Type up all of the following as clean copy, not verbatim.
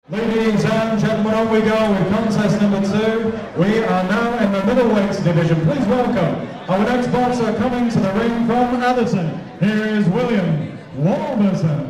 Ladies and gentlemen, on we go with contest number 2. We are now in the middleweight division. Please welcome our next boxer coming to the ring from Atherton. Here is William Warburton.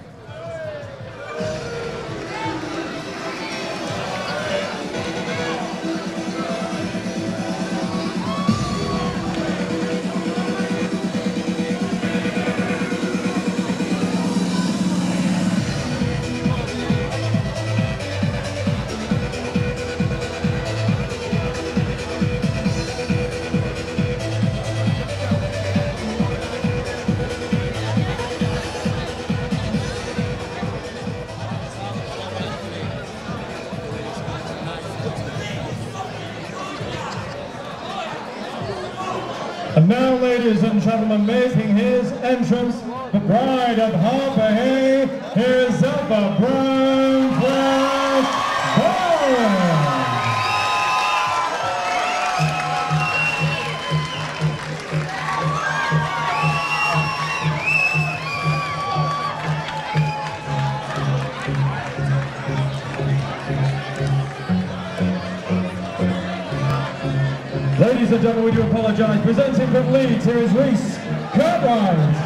And now, ladies and gentlemen, making his entrance, the bride of Harper Hay, here's Zelda Brown Flash Bowen. Ladies and gentlemen, we do apologise. Presenting from Leeds, here is Reece Cartwright.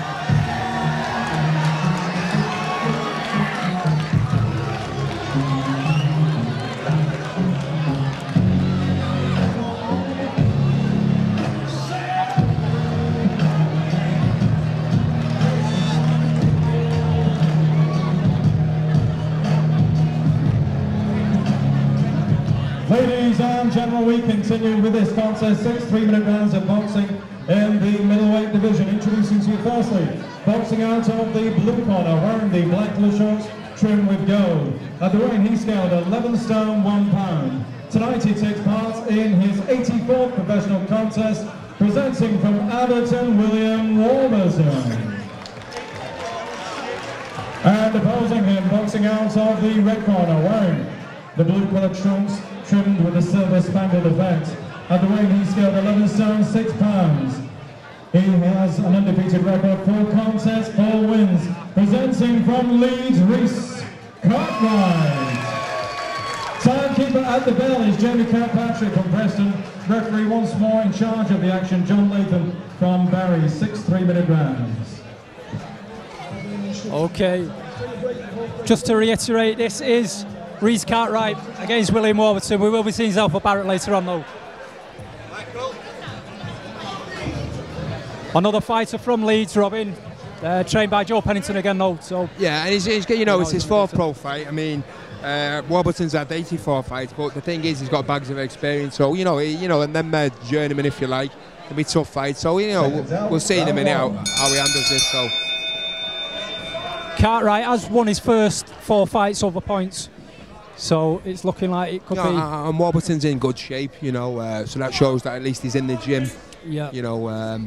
Ladies and gentlemen, we continue with this contest. 6 3-minute rounds of boxing in the middleweight division. Introducing to you firstly, boxing out of the blue corner, wearing the black blue shorts trimmed with gold. At the weight, he scaled 11 stone 1 pound. Tonight he takes part in his 84th professional contest, presenting from Atherton, William Warburton. And opposing him, boxing out of the red corner, wearing the blue coloured trunks trimmed with a silver spangled effect. At the weight, he scaled 11 stone 6 pounds. He has an undefeated record, 4 contests, 4 wins. Presenting from Leeds, Reece Cartwright. Timekeeper at the bell is Jamie Kirkpatrick from Preston. Referee once more in charge of the action, John Latham from Barry. 6 3-minute rounds. Okay, just to reiterate, this is Reece Cartwright against William Warburton. We will be seeing Zelfa Barrett later on though. Another fighter from Leeds, Robin, trained by Joe Pennington again though. So yeah, and he's you know, it's his 4th pro fight. I mean, Warburton's had 84 fights, but the thing is, he's got bags of experience. So you know, and then journeyman, if you like, it'll be tough fights. So you know, we'll see in a minute how he handles this. So Cartwright has won his first 4 fights over points. So it's looking like it could be. And Warburton's in good shape, you know, so that shows that at least he's in the gym. Yeah. You know,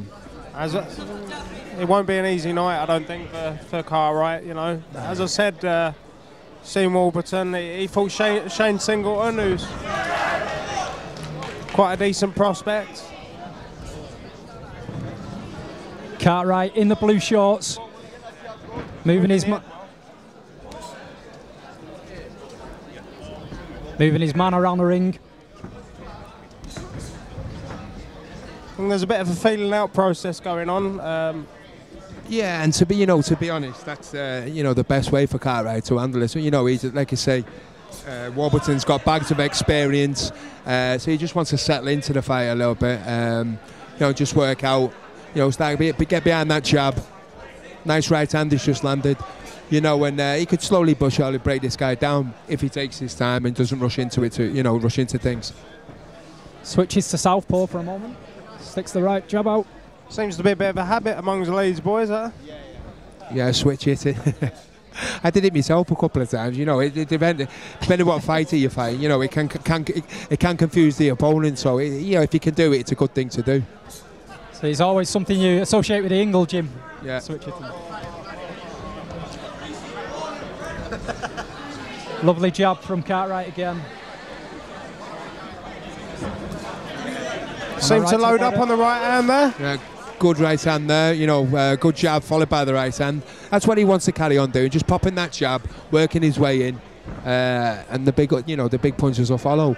it won't be an easy night, I don't think, for Cartwright. You know, as I said, seeing Warburton, he fought Shane Singleton, who's quite a decent prospect. Cartwright in the blue shorts, moving his man around the ring. I think there's a bit of a feeling out process going on. yeah, and to be honest, that's you know, the best way for Cartwright to handle it. So you know, he's, like I say, Warburton's got bags of experience, so he just wants to settle into the fight a little bit. You know, just work out. You know, get behind that jab. Nice right hand he's just landed. You know, and he could slowly break this guy down if he takes his time and doesn't rush into it, rush into things. Switches to southpaw for a moment. Sticks the right jab out. Seems to be a bit of a habit amongst the Leeds boys, huh? Yeah, switch it. I did it myself a couple of times. You know, it depending what fighter you fight. You know, it can confuse the opponent. So you know, if you can do it, it's a good thing to do. So it's always something you associate with the Ingle gym. Yeah. Switch it. Lovely jab from Cartwright again. Seems to load up on the right hand there. Yeah, good right hand there, you know, good jab followed by the right hand. That's what he wants to carry on doing, just popping that jab, working his way in, and the big, the big punches will follow.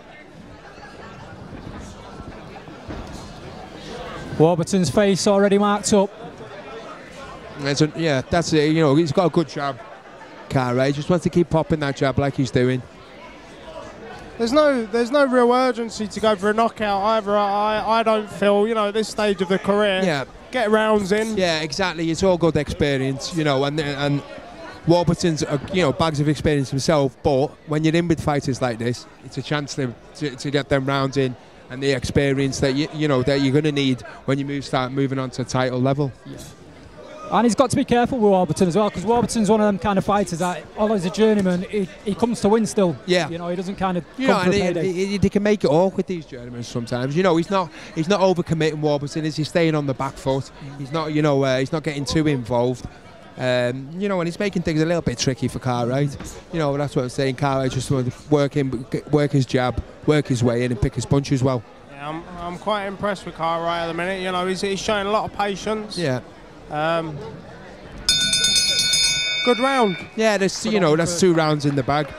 Warburton's face already marked up. That's it. He's got a good jab. Cartwright just wants to keep popping that jab like he's doing. There's no real urgency to go for a knockout either. I don't feel, at this stage of the career. Yeah. Get rounds in. Yeah, exactly. It's all good experience, and Warburton's, bags of experience himself. But when you're in with fighters like this, it's a chance to get them rounds in and the experience that that you're going to need when you start moving on to title level. Yeah. And he's got to be careful with Warburton as well, because Warburton's one of them kind of fighters that, although he's a journeyman, he comes to win still. Yeah. He doesn't kind of come for a payday. They can make it awkward, these journeymen, sometimes. He's not overcommitting Warburton. He's staying on the back foot. He's not, he's not getting too involved. And he's making things a little bit tricky for Cartwright. That's what I'm saying. Cartwright just wants to work his jab, work his way in, and pick his punches well. Yeah, I'm quite impressed with Cartwright at the minute. He's showing a lot of patience. Yeah. Good round. Yeah, that's 2 rounds in the bag.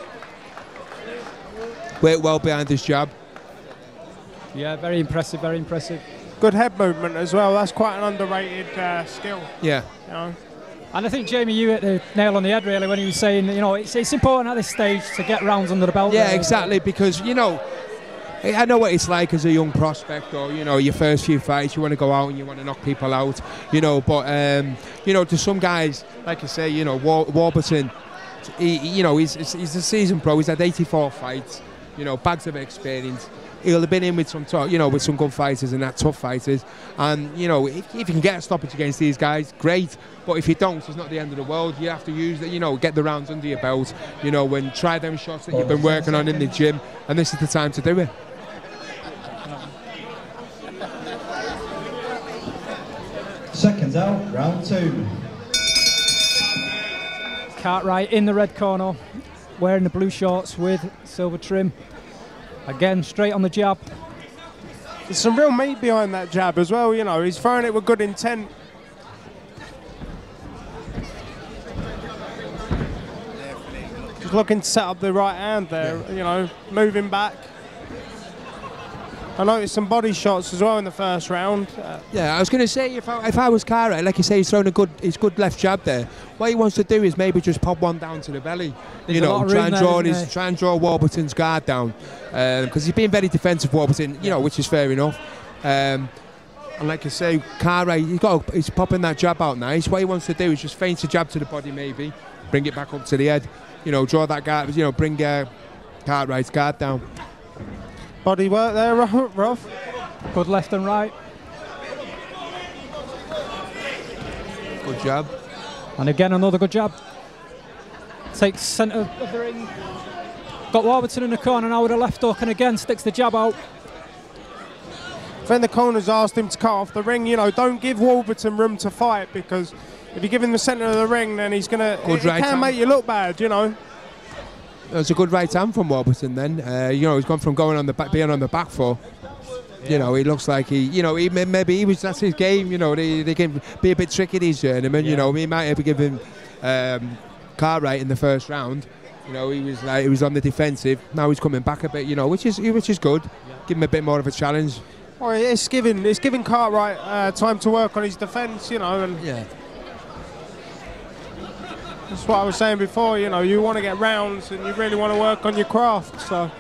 Worked well behind his jab. Yeah, very impressive, very impressive. Good head movement as well. That's quite an underrated skill. Yeah. And I think Jamie, you hit the nail on the head really when he was saying, it's important at this stage to get rounds under the belt. Yeah, exactly, because I know what it's like as a young prospect, or your first few fights, you want to go out and you want to knock people out, but to some guys, like I say, Warburton, he's a seasoned pro. He's had 84 fights, bags of experience. He'll have been in with some with some good fighters and tough fighters, and if you can get a stoppage against these guys, great. But if you don't, it's not the end of the world. You have to use get the rounds under your belt, and try them shots that you've been working on in the gym, and this is the time to do it. Seconds out, round 2. Cartwright in the red corner, wearing the blue shorts with silver trim. Again, straight on the jab. There's some real meat behind that jab as well, He's throwing it with good intent. Just looking to set up the right hand there, moving back. I noticed some body shots as well in the first round. Yeah, I was going to say, if I was Cartwright, like you say, he's throwing his good left jab there. What he wants to do is maybe just pop one down to the belly. Try and draw Warburton's guard down, because he's being very defensive, Warburton. Which is fair enough. And like I say, Cartwright, he's popping that jab out nice. What he wants to do is just feint a jab to the body, maybe bring it back up to the head. Draw that guard. Bring Cartwright's guard down. Body work there, Rough. Good left and right. Good jab. And again, another good jab. Takes centre of the ring. Got Warburton in the corner now with a left hook, and again sticks the jab out. Then the corner's asked him to cut off the ring. Don't give Warburton room to fight, because if you give him the centre of the ring, then he's going to... It can make you look bad, It's a good right hand from Warburton then. He's gone from being on the back foot. He looks like that's his game. They can be a bit tricky, these journeymen. He might have given Cartwright in the first round. He was on the defensive. Now he's coming back a bit. Which is good. Give him a bit more of a challenge. Well, it's giving Cartwright time to work on his defence. And yeah. That's what I was saying before, you want to get rounds and you really want to work on your craft, so.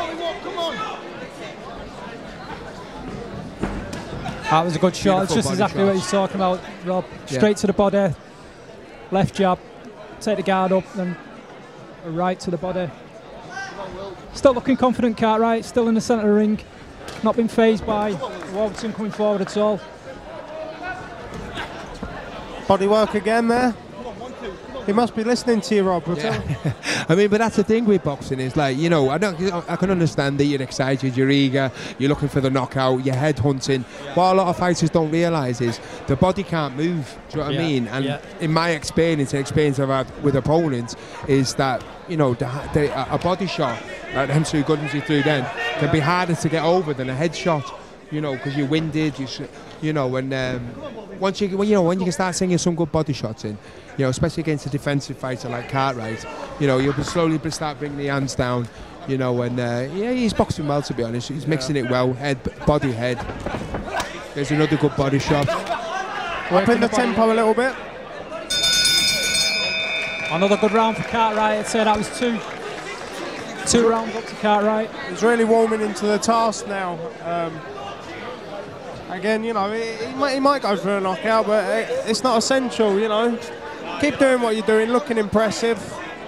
That was a good shot. It's just exactly what he's talking about, Rob. Straight to the body, left jab, take the guard up, then a right to the body. Still looking confident, Cartwright, still in the centre of the ring. Not been phased by Warburton coming forward at all. Body work again there. He must be listening to you, Rob. Yeah. I mean, but that's the thing with boxing is like, I can understand that you're excited, you're eager, you're looking for the knockout, you're head hunting. What a lot of fighters don't realise is the body can't move. Do you know what I mean? And in my experience, the experience I've had with opponents is that, a body shot, like them 2 good ones you threw then, can be harder to get over than a head shot. Because you're winded, and when you can start singing some good body shots in, especially against a defensive fighter like Cartwright, You know, you'll slowly start bringing the hands down. You know, and yeah, he's boxing well, to be honest. He's mixing it well, head, body, head. There's another good body shot. Up in the tempo a little bit. Another good round for Cartwright. I'd say that was two rounds up to Cartwright. He's really warming into the task now. Again, you know, he might go for a knockout, but it's not essential, you know. Keep doing what you're doing, looking impressive.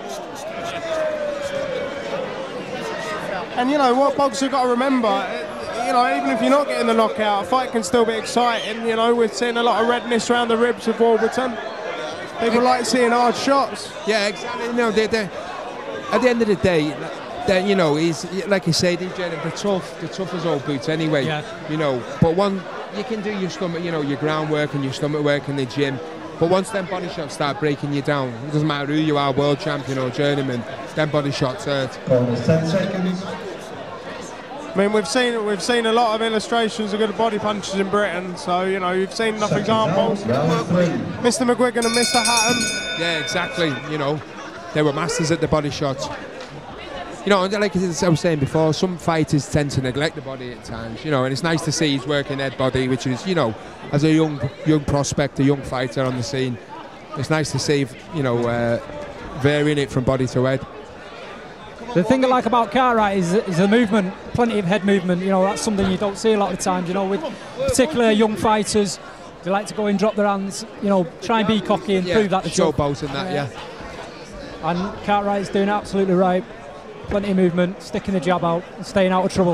And, you know, what boxers have got to remember, you know, even if you're not getting the knockout, a fight can still be exciting. You know, we're seeing a lot of redness around the ribs of Warburton. People like seeing hard shots. Yeah, exactly. You know, at the end of the day, you know, he's, like you say, they're tough as old boots anyway. Yeah. You know, but you can do your stomach, you know, your groundwork and your stomach work in the gym. But once them body shots start breaking you down, it doesn't matter who you are, world champion or journeyman, them body shots hurt. 10 seconds. I mean, we've seen a lot of illustrations of good body punches in Britain, so, you know, you've seen enough examples. Mr. McGuigan and Mr. Hatton. Yeah, exactly. You know, they were masters at the body shots. You know, like I was saying before, some fighters tend to neglect the body at times, you know, and it's nice to see he's working head body, which is, you know, as a young prospect, a young fighter on the scene, it's nice to see, you know, varying it from body to head. The thing I like about Cartwright is the movement, plenty of head movement. You know, that's something you don't see a lot of the times. You know, with particularly young fighters, they like to go and drop their hands. You know, try and be cocky and prove that they're tough. Showboat and that, yeah. And Cartwright's doing absolutely right. Plenty of movement, sticking the jab out, and staying out of trouble.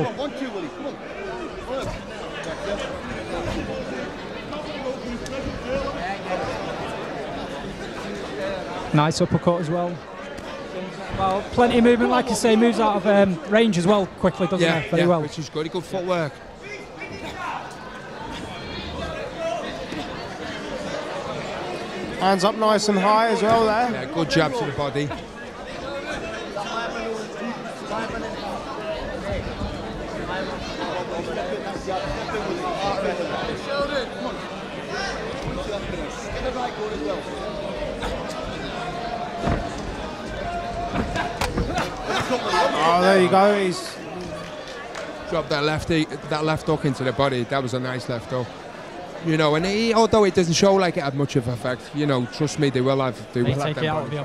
Nice uppercut as well. Well, plenty of movement, like you say, moves out of range as well quickly, doesn't he? Very well. Which is good footwork. Hands up nice and high as well there. Yeah, good jab to the body. Oh, there you go. He's dropped that left hook into the body. That was a nice left hook. You know, and although it doesn't show like it had much of an effect, you know, trust me, they will have. They will take have it out of you.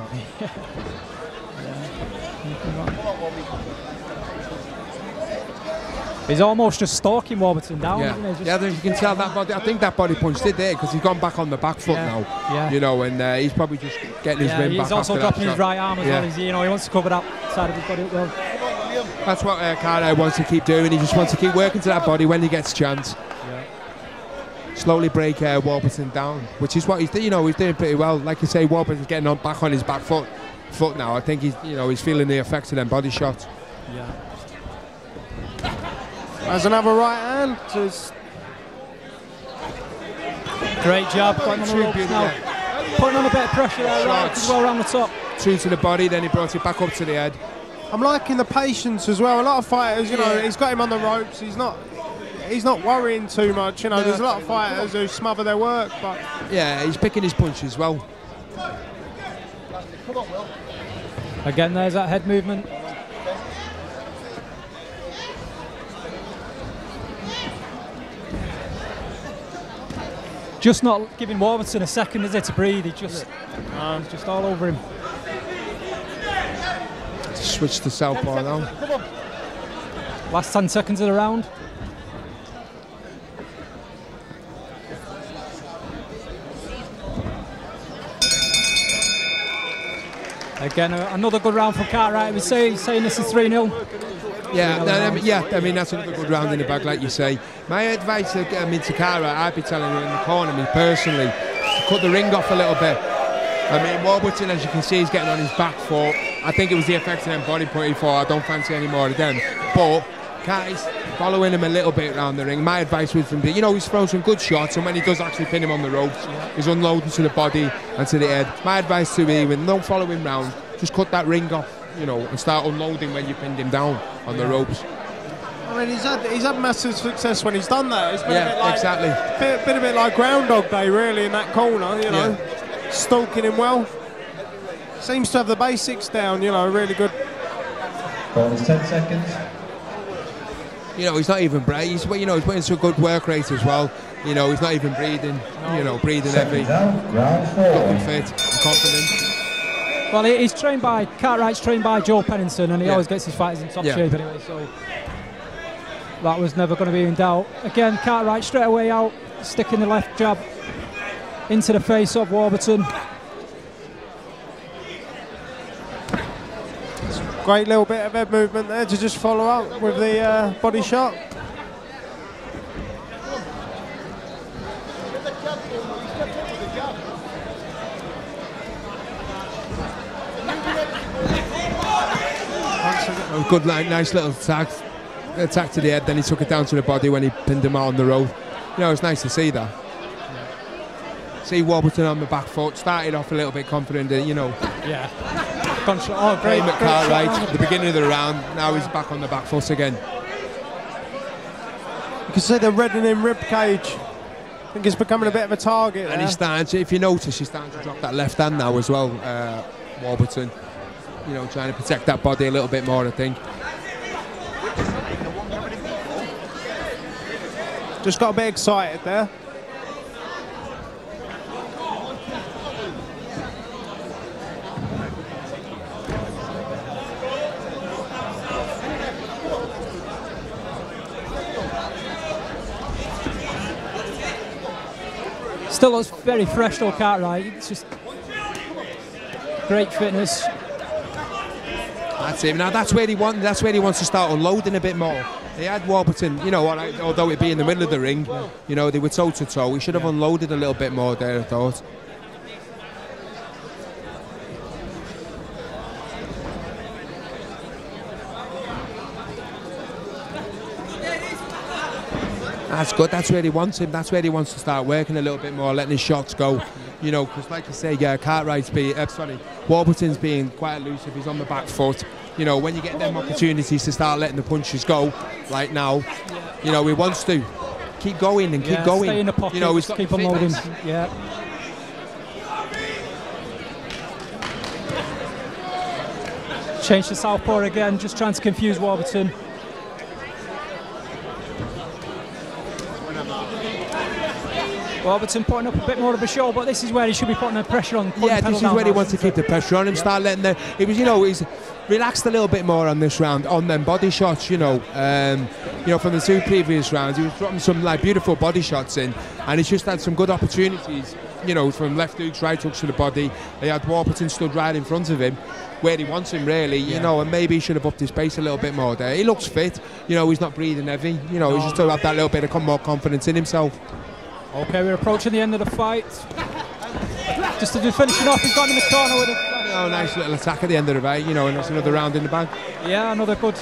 He's almost just stalking Warburton down. Yeah, isn't he? Yeah. You can tell that body. I think that body punch did there because he's gone back on the back foot now. Yeah. You know, and he's probably just getting his rim back. He's also dropping his right arm as well. You know, he wants to cover that side of his body well. That's what Cartwright wants to keep doing. He just wants to keep working to that body when he gets a chance. Yeah. Slowly break Warburton down, which is what he's doing. You know, he's doing pretty well. Like you say, Warburton's getting back on his back foot now. I think he's feeling the effects of them body shots. Yeah. There's another right hand. Great job. Putting on a bit of pressure there, right as well around the top. True to the body, then he brought it back up to the head. I'm liking the patience as well. A lot of fighters, you know, he's got him on the ropes. He's not worrying too much. You know, there's a lot of fighters who smother their work, but yeah, he's picking his punches well. Again, there's that head movement. Just not giving Warburton a second, is it, to breathe? He's just all over him. Switch to southpaw now. Last 10 seconds of the round. Again, another good round for Cartwright. We're saying this is 3-0. Yeah, I mean, that's another good round in the bag, like you say. My advice to Cartwright, I'd be telling him in the corner, me personally, to cut the ring off a little bit. I mean, Warburton, as you can see, he's getting on his back foot. I think it was the effect of them body putting for. I don't fancy any more of them. But Cartwright's following him a little bit around the ring. My advice would be, you know, he's thrown some good shots, and when he does actually pin him on the ropes, he's unloading to the body and to the head. My advice to him, don't follow him round, just cut that ring off, you know, and start unloading when you pinned him down on the ropes. I mean, he's had massive success when he's done that. It's been a bit like, exactly. Been a bit like Groundhog Day, really, in that corner, you know, stalking him well. Seems to have the basics down, you know, really good. Bonus 10 seconds. You know, he's not even breathing. He's putting some good work rate as well. You know, he's not even breathing. You know, breathing heavy. Round 4. Looking fit and confident. Well, he's trained by Cartwright's trained by Joe Pennington, and he always gets his fighters in top shape anyway. So that was never going to be in doubt. Again, Cartwright straight away out, sticking the left jab into the face of Warburton. Great little bit of head movement there to just follow up with the body shot. A good, nice little attack to the head. Then he took it down to the body when he pinned him out on the road. You know, it's nice to see that. See Warburton on the back foot. Started off a little bit confident, you know. Yeah. Oh, great. Cartwright, the beginning of the round. Now he's back on the back foot again. You can see the reddening rib cage. I think it's becoming a bit of a target. And he's starting to, if you notice, he's starting to drop that left hand now as well, Warburton. You know, trying to protect that body a little bit more, I think. Just got a bit excited there. Still looks very fresh though, Cartwright. It's just great fitness. That's it. Now that's where he wants to start unloading a bit more. He had Warburton, you know, although it'd be in the middle of the ring, you know, they were toe to toe. He should have unloaded a little bit more there, I thought. That's good. That's where he wants him. That's where he wants to start working a little bit more, letting his shots go. You know, because like I say, Warburton's being quite elusive. He's on the back foot. You know, when you get them opportunities to start letting the punches go, like now, you know, he wants to keep going and keep going. Stay in the pocket. You know, he's got keep unloading. Yeah. Change to southpaw again, just trying to confuse Warburton. Warburton putting up a bit more of a show, but this is where he should be putting the pressure on. Yeah, this is where he wants to keep the pressure on him. Start letting the. It was, you know, he's relaxed a little bit more on this round on them body shots. You know, from the two previous rounds, he was dropping some like beautiful body shots in, and he's just had some good opportunities. You know, from left hooks, right hooks to the body. He had Warburton stood right in front of him, where he wants him really. You know, and maybe he should have upped his pace a little bit more there. He looks fit. You know, he's not breathing heavy. You know, he's just to have that little bit of more confidence in himself. Okay, we're approaching the end of the fight. Just finishing off, he's got him in the corner with a nice little attack at the end of the fight, you know, and that's another round in the bag. Yeah, another good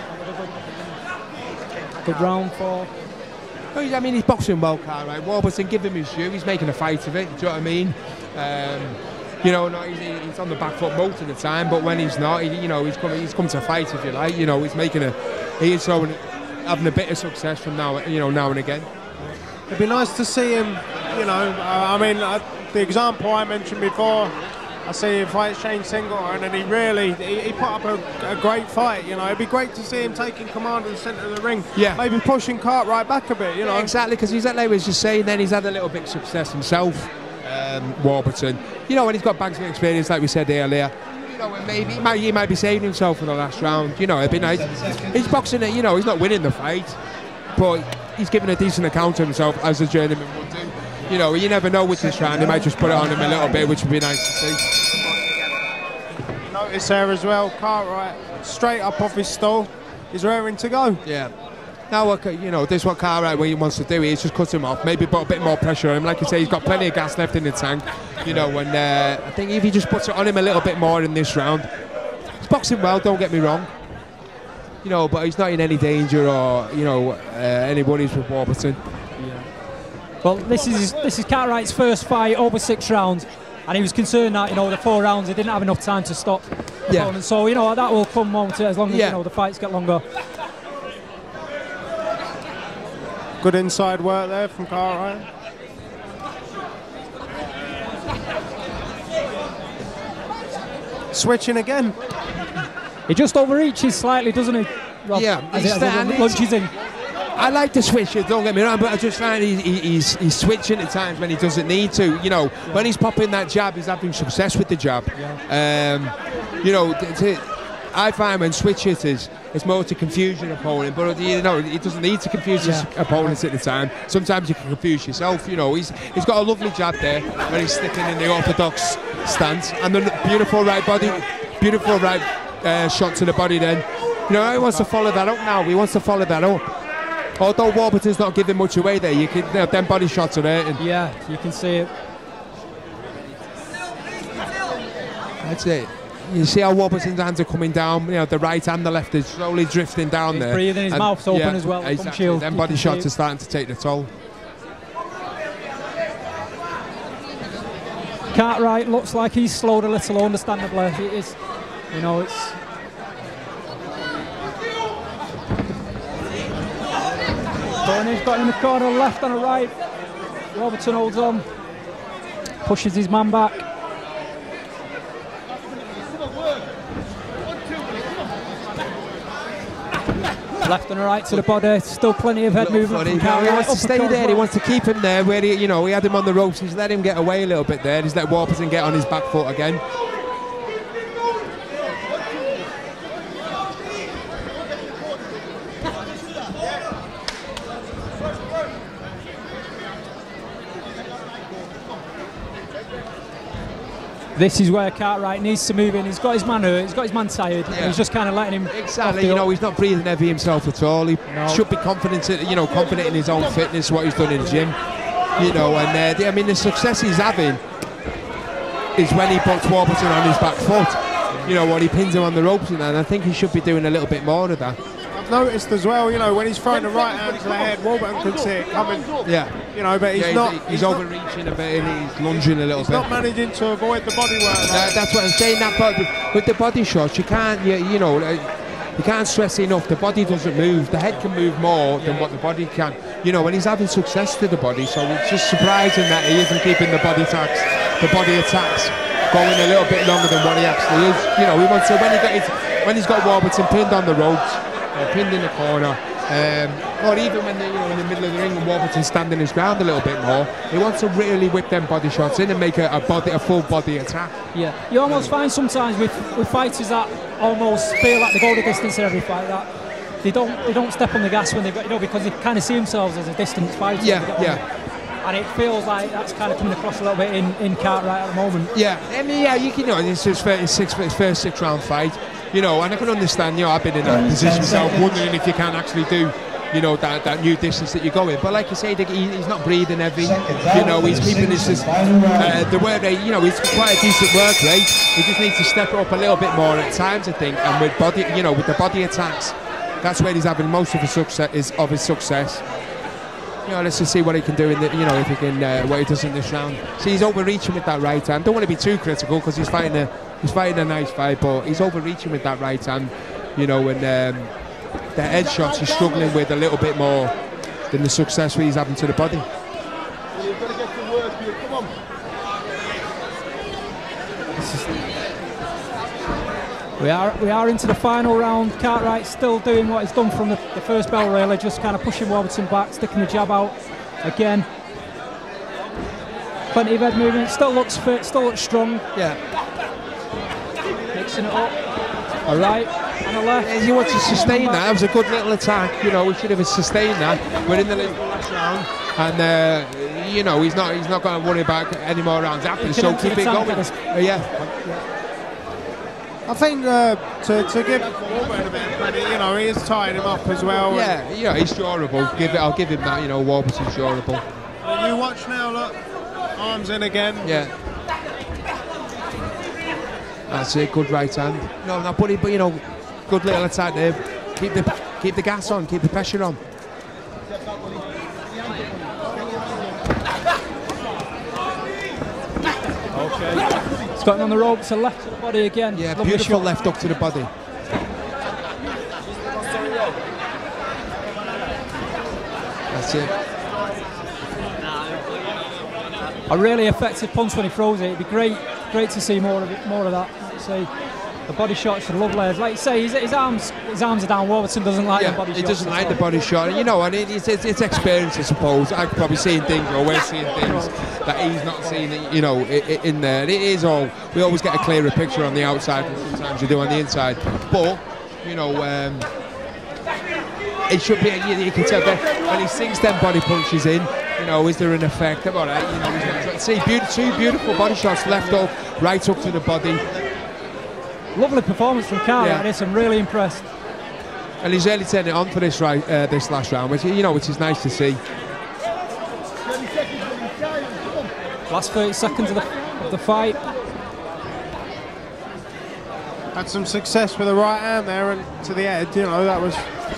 round for. I mean, he's boxing well, Cartwright. Warburton, give him his due. He's making a fight of it. Do you know what I mean? You know, he's on the back foot most of the time, but when he's not, he's come to fight, if you like. You know, he's having a bit of success from now and again. It'd be nice to see him, you know, the example I mentioned before, I see him fight Shane Singleton, and he put up a great fight, you know. It'd be great to see him taking command of the centre of the ring. Yeah. Maybe pushing Cartwright back a bit, you know. Yeah, exactly, because he's, like I was just saying, then he's had a little bit of success himself, Warburton. You know, when he's got bags of experience, like we said earlier, you know, and maybe he might be saving himself for the last round. You know, it'd be nice. He's boxing it, you know, he's not winning the fight, but he's giving a decent account of himself, as a journeyman would do. You know, you never know with this round, he might just put it on him a little bit, which would be nice to see. Notice there as well, Cartwright straight up off his stall, he's raring to go. Yeah. Now, you know, this is what Cartwright wants to do. He's just cut him off, maybe put a bit more pressure on him. Like you say, he's got plenty of gas left in the tank. You know, and I think if he just puts it on him a little bit more in this round, he's boxing well, don't get me wrong. You know, but he's not in any danger or, you know, any worries with Warburton. Yeah. Well, this is Cartwright's first fight over 6 rounds, and he was concerned that, you know, the 4 rounds he didn't have enough time to stop the opponent. So, you know, that will come momentarily as long as you know the fights get longer. Good inside work there from Cartwright. switching again. He just overreaches slightly, doesn't he, Rob? Yeah, as he lunges in. I like the switches, don't get me wrong, but I just find he's switching at times when he doesn't need to. You know, when he's popping that jab, he's having success with the jab. Yeah. You know, I find when switch hitters, it's more to confuse your opponent, but you know, he doesn't need to confuse his opponents at the time. Sometimes you can confuse yourself. You know, he's got a lovely jab there when he's sticking in the orthodox stance, and the beautiful right body, beautiful right shot to the body. Then, you know, he wants to follow that up now. He wants to follow that up. Although Warburton's not giving much away there, you can, you know, them body shots are hurting. Yeah, you can see it. That's it. You see how Warburton's hands are coming down. You know, the right and the left is slowly drifting down. He's there. breathing, his mouth's open as well. Exactly. Them body shots are starting to take the toll. Cartwright looks like he's slowed a little, understandably. It is, you know, it's. He's got him in the corner, left and a right. Warburton holds on, pushes his man back. Left and right to the body, still plenty of head movement. He wants to stay there, he wants to keep him there where he, you know, he had him on the ropes, he's let him get away a little bit there, he's let Warburton get on his back foot again. This is where Cartwright needs to move in. He's got his man hurt, he's got his man tired, and he's just kind of letting him. Exactly, you know, he's not breathing heavy himself at all. He should be confident, you know, confident in his own fitness, what he's done in the gym. You know, and I mean, the success he's having is when he puts Warburton on his back foot. You know, when he pins him on the ropes, and I think he should be doing a little bit more of that. Noticed as well, you know, when he's throwing the right hand to the head, Warburton can see it coming. Yeah. You know, but he's overreaching a bit and he's lunging a little bit. He's not managing to avoid the body work. That's what I'm saying. That with the body shots, you can't, you know, you can't stress enough. The body doesn't move. The head can move more than what the body can. You know, when he's having success to the body, so it's just surprising that he isn't keeping the body attacks going a little bit longer than what he actually is. You know, he wants to when he's got Warburton pinned on the ropes. Pinned in the corner, or even when they're, you know, in the middle of the ring and Warburton's standing his ground a little bit more, he wants to really whip them body shots in and make a full body attack. Yeah, you almost find sometimes with fighters that almost feel like they go the distance in every fight, that they don't step on the gas when they've got, you know, because they kind of see themselves as a distance fighter. And it feels like that's kind of coming across a little bit in Cartwright at the moment. Yeah, I mean, yeah, you can, you know, it's his first 6-round fight. You know, and I can understand, you know, I've been in that position myself, wondering if you can actually do, you know, that new distance that you go in. But like you say, he's not breathing heavy. You know, he's keeping his, the work rate, you know, he's quite a decent work rate. He just needs to step it up a little bit more at times, I think. And with body, you know, with the body attacks, that's where he's having most of his success. You know, let's just see what he can do in the, you know, if he can, what he does in this round. See, he's overreaching with that right hand. Don't want to be too critical because he's fighting a nice fight, but he's overreaching with that right hand, you know, and the head shots he's struggling with a little bit more than the success he's having to the body. You've got to get to work here, come on. We are into the final round. Cartwright still doing what he's done from the first bell, really, just kind of pushing Warburton back, sticking the jab out again. Plenty of head movement, still looks fit, still looks strong. Yeah. Mixing it up. A right and a left. He wants to sustain that. That was a good little attack. You know, we should have sustained that. We're in the last round, and you know, he's not going to worry about any more rounds after. So keep it going. Yeah. I think to give Warburton a bit of credit, you know, he is tying him up as well. Yeah, you know, he's durable. I'll give him that. You know, Warburton's durable. You watch now, look, arms in again. Yeah. That's it. Good right hand. No, but you know, good little attack there. Keep the gas on. Keep the pressure on. Okay. He's got him on the ropes, a left to the body again. Yeah, beautiful left up to the body. That's it. A really effective punch when he throws it. It'd be great to see more of that. you see. The body shots are lovely. Like you say, his arms are down. Warburton doesn't like the body shots. He doesn't like the body shot. You know, and it's experience, I suppose. I'm probably seeing things, or we're seeing things that he's not seeing, you know, in there. It is all, we always get a clearer picture on the outside than sometimes you do on the inside. But, you know, it should be, you can tell that when he sinks them body punches in, you know, is there an effect? All right, you know, see, two beautiful body shots, left up, right up to the body. Lovely performance from Cartwright. I'm really impressed. And he's really turning it on for this last round, which, you know, which is nice to see. Last 30 seconds of the fight. Had some success with the right hand there and to the head, you know, that was...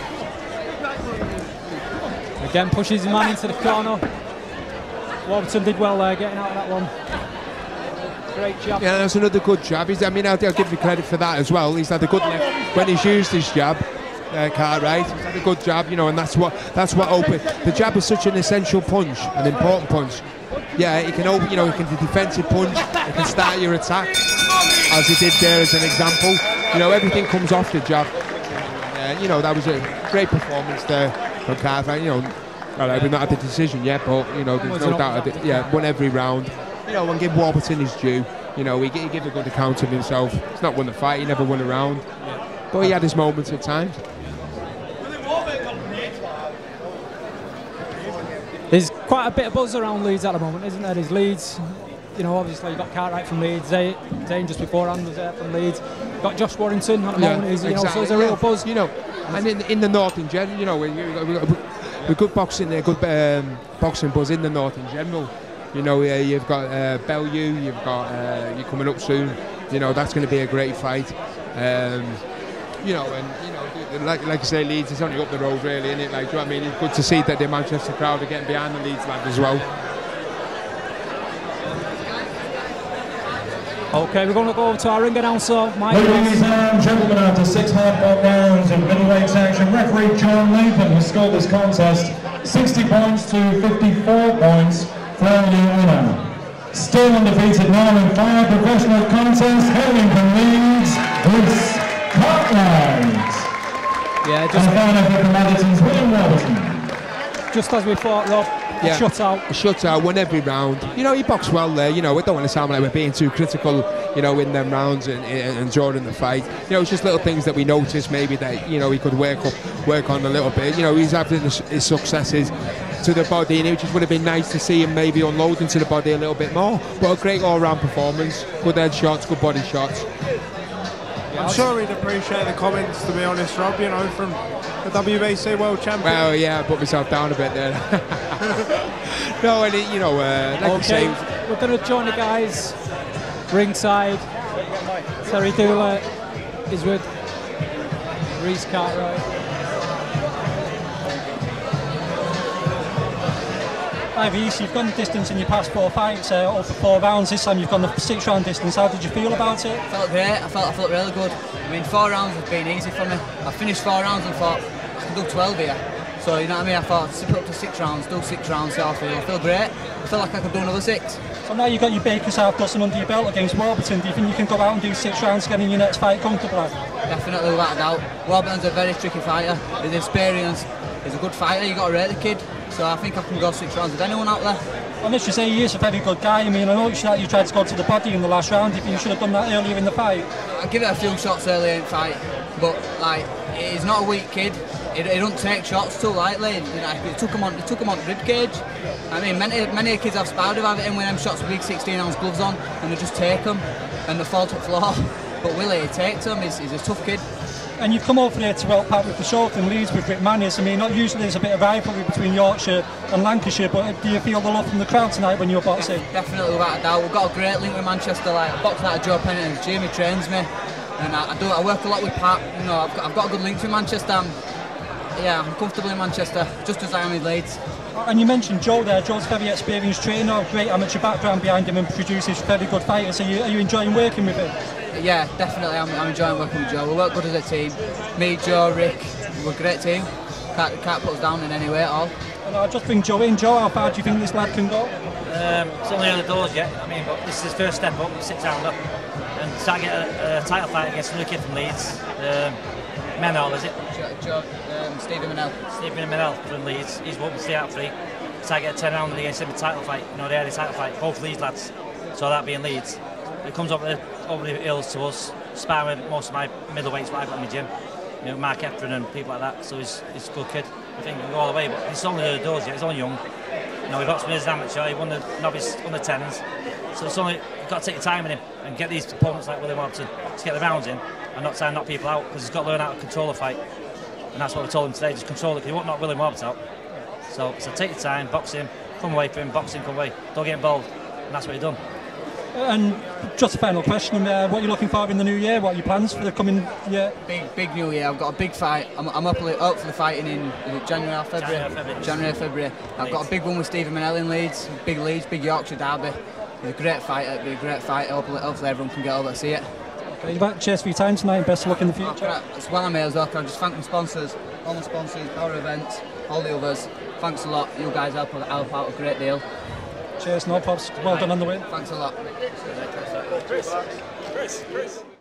Again, pushes his man into the corner. Warburton did well there, getting out of that one. Great jab. Yeah, that's another good jab. I mean, I'll give you credit for that as well. He's had a good left when he's used his jab. Cartwright, he's had a good jab, you know, and that's what open. The jab is such an essential punch, an important punch. Yeah, it can open, you know, it can be a defensive punch. It can start your attack, as he did there as an example. You know, everything comes off the jab. You know, that was a great performance there from Cartwright. You know, all right, we've not had the decision yet, but you know, there's no doubt. Won every round. You know, and give Warburton his due. You know, he gave a good account of himself. He's not won the fight, he never won a round. But he had his moments at times. There's quite a bit of buzz around Leeds at the moment, isn't there? There's Leeds, you know, obviously you've got Cartwright from Leeds, Zane just beforehand was there from Leeds. You've got Josh Warrington at the moment, you know, so there's a real buzz. You know, and in the north in general, you know, we've got good boxing there, good boxing buzz in the north in general. You know, you've got Bellew, you've got you're coming up soon. You know, that's going to be a great fight. You know, and you know, like I say, Leeds is only up the road, really, isn't it? Like, do you know what I mean? It's good to see that the Manchester crowd are getting behind the Leeds lad as well. Okay, we're going to go over to our ring announcer, Mike. Ladies and gentlemen, after 6 hard-fought rounds of middleweight action, referee John Nathan has scored this contest 60 points to 54 points for the winner. Still undefeated now in 5 professional contests, hailing from Leeds, Reece Cartwright. Yeah, just and final from Middleton's William Warburton. Just as we thought, Rob. Yeah. A shutout, won every round. You know, he boxed well there. You know, we don't want to sound like we're being too critical, you know, in them rounds and during the fight. You know, it's just little things that we noticed maybe that, you know, he could work on a little bit. You know, he's having his successes to the body, and it just would have been nice to see him maybe unload into the body a little bit more. But a great all-round performance. Good head shots, good body shots. I'm sure he'd appreciate the comments, to be honest, Rob, you know, from the WBC World Champion. Well, yeah, I put myself down a bit there. No, and you know, like I say, we're going to join the guys ringside. Terry Dooley is with Reece Cartwright. Reece, you've gone the distance in your past 4 fights, over 4 rounds. This time you've gone the 6-round distance. How did you feel about it? I felt great. I felt really good. I mean, 4 rounds has been easy for me. I finished 4 rounds and thought I can do 12 here. So you know what I mean. I thought zip it up to 6 rounds, do 6 rounds. So I feel great. I feel like I could do another 6. So now you've got your Baker's half dozen under your belt against Warburton. Do you think you can go out and do 6 rounds, get in your next fight comfortably? Definitely, without a doubt. Warburton's a very tricky fighter. He's experienced. He's a good fighter. You got to rate the kid. So I think I can go 6 rounds with anyone out there. And as you say, he is a very good guy. I mean, I noticed that you tried to go to the body in the last round. Do you think you should have done that earlier in the fight? I give it a few shots earlier in the fight, but like, he's not a weak kid. He don't take shots too lightly. You know, he took him on the rib cage. I mean, many kids I've sparred with have it in with them shots with big 16-ounce gloves on, and they just take them and they fall to the floor. But Willie, he takes them. He's a tough kid. And you've come over here to help out with the show in Leeds with Rick Mannis. I mean, not usually there's a bit of rivalry between Yorkshire and Lancashire, but do you feel the love from the crowd tonight when you're boxing? Definitely, without a doubt. We've got a great link with Manchester. Like, I box out of Joe Pennington's gym, he trains me, and I work a lot with Pat. You know, I've got a good link with Manchester. Yeah, I'm comfortable in Manchester, just as I am in Leeds. And you mentioned Joe there. Joe's a very experienced trainer, great amateur background behind him, and produces very good fighters. Are you enjoying working with him? Yeah, definitely. I'm enjoying working with Joe. We work good as a team. Me, Joe, Rick, we're a great team. Can't put us down in any way at all. And I'll just bring Joe in. Joe, how far do you think this lad can go? It's only on the doors yet. I mean, but this is his first step up, 6-rounder. and start getting a title fight against another kid from Leeds. Menel, is it? Stephen Menel. Stephen Menel from Leeds. He's won the out 3. Start getting a 10-round against him a title fight. You know, they had a title fight, both Leeds lads. So that being Leeds. It comes over the hills to us, sparring with most of my middleweights what I've got in my gym. You know, Mark Efron and people like that. So he's a good kid. I think he can go all the way, but he's only the doors yet. He's only young. You know, he boxed me as an amateur. He won the novice under 10s. So it's only you've got to take your time in him and get these opponents like William Warburton to get the rounds in and not try and knock people out, because he's got to learn how to control a fight. And that's what we told him today. Just control it, because he won't knock William Warburton out. So take your time, box him, come away from him, box him, come away. Don't get involved. And that's what he's done. And just a final question, what are you looking for in the new year? What are your plans for the coming year? Big new year. I've got a big fight. I'm hopefully fighting in January or February. January, February. I've got a big one with Stephen Menel in Leeds, big Yorkshire derby. He's a great fighter. It'll be a great fight. Hopefully everyone can get over to see it. Okay, you've got cheers for your time tonight, and best of luck in the future. As well, I may as well. Can I just thank my sponsors, all my sponsors, Power Events, all the others. Thanks a lot. You guys help out a great deal. Cheers, no pops. Well done on the win. Thanks a lot. Chris.